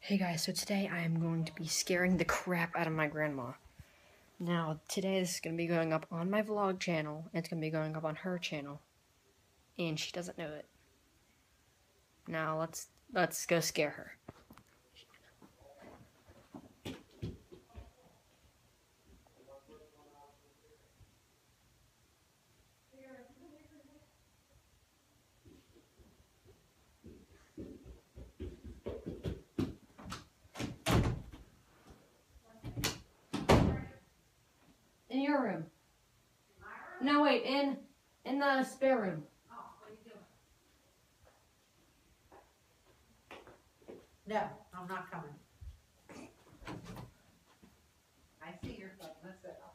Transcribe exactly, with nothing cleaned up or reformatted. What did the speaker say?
Hey guys, so today I am going to be scaring the crap out of my grandma. Now, today this is going to be going up on my vlog channel, and it's going to be going up on her channel. And she doesn't know it. Now, let's let's go scare her. In your room. No, wait, in in the spare room. Oh, what are you doing? No, I'm not coming. I see your phone. That's it.